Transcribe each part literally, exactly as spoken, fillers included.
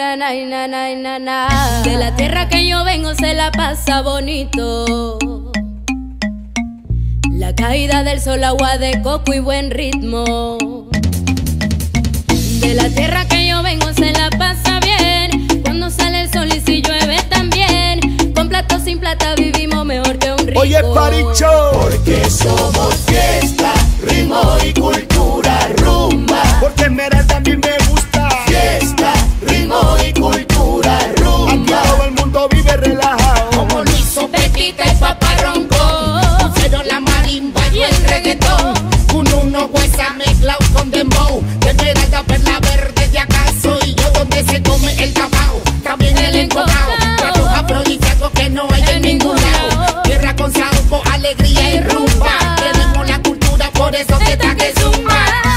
na, na, na, na, na, na. De la tierra que yo vengo se la pasa bonito. La caída del sol, agua de coco y buen ritmo. De la tierra que yo vengo se la pasa bien. Cuando sale el sol y si llueve también. Con plato sin plata vivimos mejor que un rico. Oye, Paricho, porque somos fiesta, ritmo y cultura, rumba. Porque Esmeralda a mí me gusta. Fiesta, ritmo y cultura, rumba. Aquí todo el mundo vive relajado. Como Luis Sopetita y Papá Ronco. Pusieron la marimba y el reggaetón. Un uno huesa mezclado con dembow. De Esmeralda, perla verde, de acaso. Y yo donde se come el tabaco. También el encojado. Tratos afrodisíacos que no hay en ningún lado. Tierra con saúco, alegría y rumba. Tenemos la cultura, por eso te traje zumba.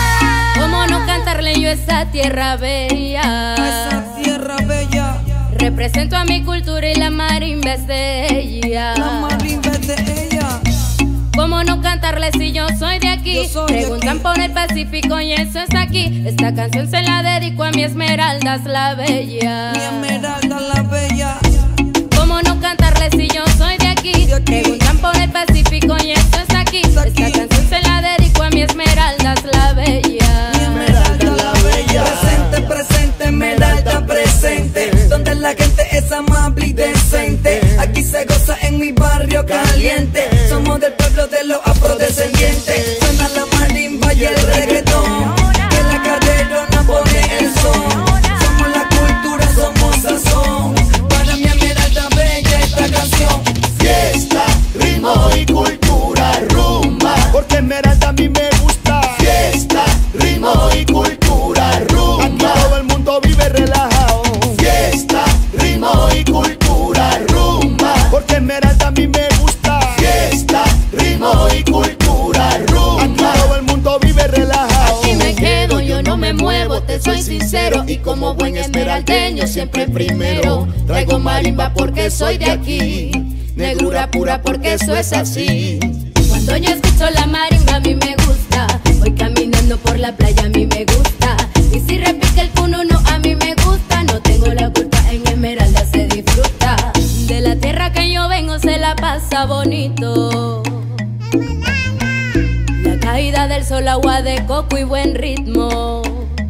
¿Cómo no cantarle yo a esa tierra bella? Esa tierra bella. Represento a mi cultura y la marimba es de ella. La marimba es de ella. ¿Cómo no cantarle si yo soy de aquí? Yo soy de Preguntan aquí. por el Pacífico y eso es aquí. Esta canción se la dedico a mi Esmeralda la bella. Mi Esmeralda la bella. ¿Cómo no cantarle si yo soy de aquí? De aquí. Preguntan por el Pacífico y eso es aquí. Es aquí. Esta canción se la dedico a mi Esmeralda la bella. Mi Esmeralda la bella. Presente, presente, Esmeralda presente. Donde la gente es amable y decente. Aquí se goza en mi barrio caliente. Somos del pueblo de los afrodescendientes. Suena la marimba y el reggaetón. Que la caderona pone el son. Somos la cultura, somos sazón. Para mi Esmeralda bella esta canción. Fiesta, ritmo y cultura, rumba. Porque Esmeralda a mí me gusta. Fiesta, ritmo y cultura, Aquí rumba. todo el mundo vive relajado. Fiesta, ritmo y cultura, rumba. Porque Esmeralda a mí me gusta. Fiesta, ritmo y cultura, Aquí rumba. todo el mundo vive relajado. Aquí me quedo, yo no me muevo, te soy sincero. Y como buen esmeraldeño siempre primero. Traigo marimba porque soy de aquí. Negrura pura porque eso es así. Cuando yo escucho la marimba a mí me gusta. Voy caminando por la playa a mí me gusta. Y si repique el cununo a mí me gusta. No tengo la culpa, en Esmeralda se disfruta. De la tierra que yo vengo se la pasa bonito. La caída del sol, agua de coco y buen ritmo.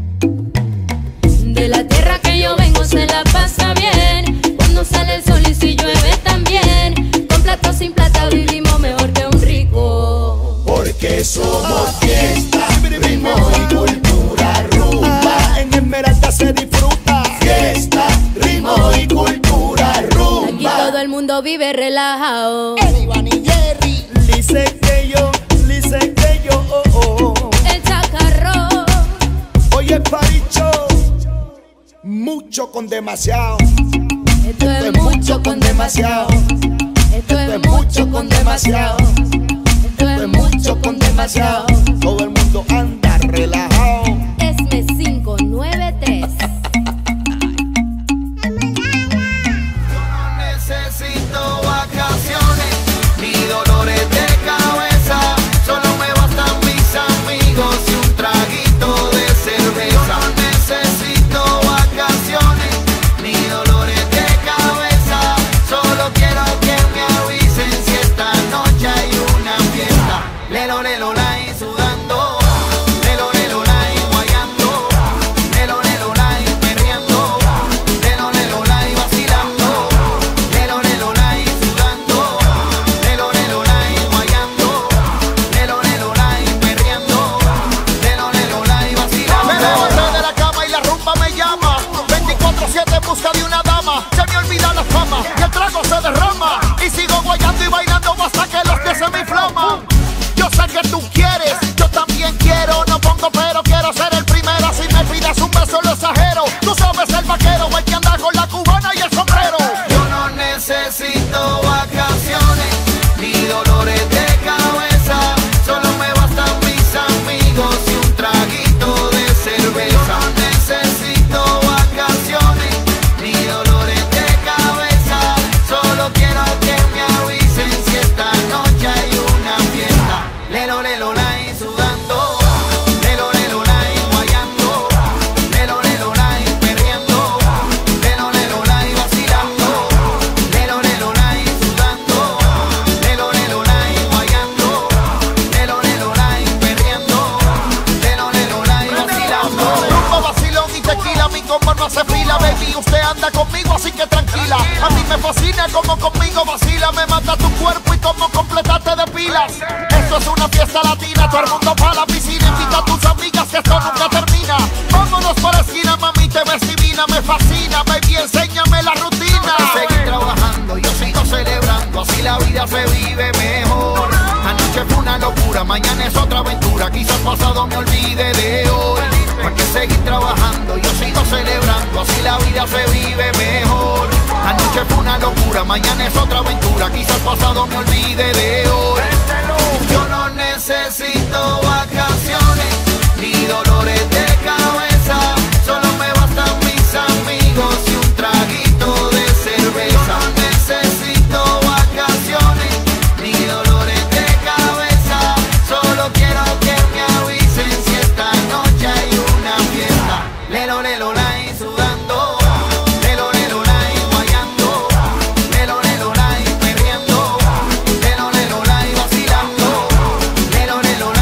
De la tierra que yo vengo se la pasa bien. Cuando sale el sol y si llueve también. Con plato sin plata vivimos mejor que un rico. Porque somos fiesta, ritmo y cultura, rumba. Ah, en Esmeralda se disfruta. Fiesta, ritmo y cultura, Aquí rumba. todo el mundo vive relajado. Iván y Jerry. Dice que yo, dice que yo, oh, oh. El chacarrón. Oye, Paricho, mucho con demasiado. Esto es mucho con demasiado. Esto es mucho con demasiado. Esto es mucho con demasiado. Todo el mundo anda relajado. Esme cinco nueve tres. Necesito vacaciones, ni dolores de cabeza. Solo me bastan mis amigos y un traguito de cerveza. No necesito vacaciones, ni dolores de cabeza. Solo quiero que me avisen si esta noche hay una fiesta. Lelo, lelo, la y sudando. Lelo, lelo, la y guayando. Lelo, lelo, la y perreando. Lelo, lelo, la y vacilando. Lelo, lelo, la y sudando. Lelo, lelo, la y guayando. Lelo, lelo, la y perreando. Lelo, lelo, la y vacilando. Me levanté de la cama y la rumba me llama. veinticuatro siete en busca de una dama. Se me olvida la fama y el trago se derrama. Y sigo guayando y bailando hasta que los pies se me inflaman. Yo sé que tú quieres, yo también quiero. No pongo pero, quiero ser el primero. Si me pides un beso lo exagero. Tú sabes el vaquero, el que anda con la cubana y el sombrero. Yo no necesito vacaciones, ni dolores de cabeza. Solo me bastan mis amigos y un traguito de cerveza. No necesito vacaciones, ni dolores de cabeza. Solo quiero que me avisen si esta noche hay una fiesta. Lelo, lelo, la y sudando. Lelo, lelo, la y guayando. Lelo, lelo, la y perreando. como conmigo vacila, me mata tu cuerpo y como completarte de pilas. Esto es una fiesta latina, todo el mundo para la piscina. Invita a tus amigas que esto nunca termina. Vámonos para la esquina, mami, te ves divina, me fascina, baby, enséñame la rutina. Seguir trabajando, yo sigo celebrando, así la vida se vive mejor. Anoche fue una locura, mañana es otra aventura, quizás pasado me olvide de hoy. Hay que seguir trabajando, yo sigo celebrando, así la vida se vive mejor. Anoche fue una locura, mañana es otra aventura, quizás pasado me olvide de hoy. Yo no necesito vacaciones, ni dolores de cabeza, solo me bastan mis amigos y un traguito de cerveza. No necesito vacaciones, ni dolores de cabeza, solo quiero que me avisen si esta noche hay una fiesta. Lelo, lelo, lai, sudando, lelo, lelo, lai, guayando, lelo, lelo, lai, perreando, lelo, lelo, lai, vacilando, lelo, lelo, lai.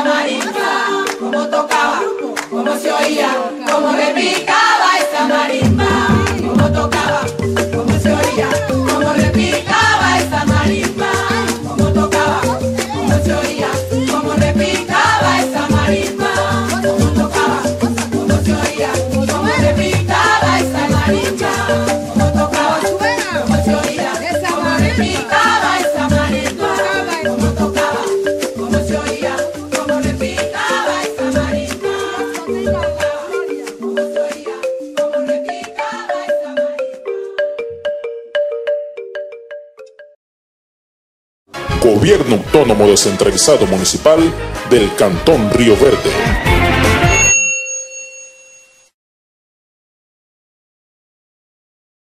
esa marimba, cómo tocaba, cómo se oía, cómo repicaba esa marimba, cómo tocaba, cómo se oía, cómo repicaba esa marimba, cómo tocaba, cómo se oía, cómo repicaba esa marimba, cómo tocaba, cómo se oía, cómo repicaba esa marimba, cómo tocaba, cómo se oía, cómo repicaba esa marimba, cómo tocaba, cómo se oía, cómo repicaba esa marimba, cómo tocaba, cómo se oía, cómo repicaba esa marimba. Gobierno Autónomo Descentralizado Municipal del Cantón Río Verde.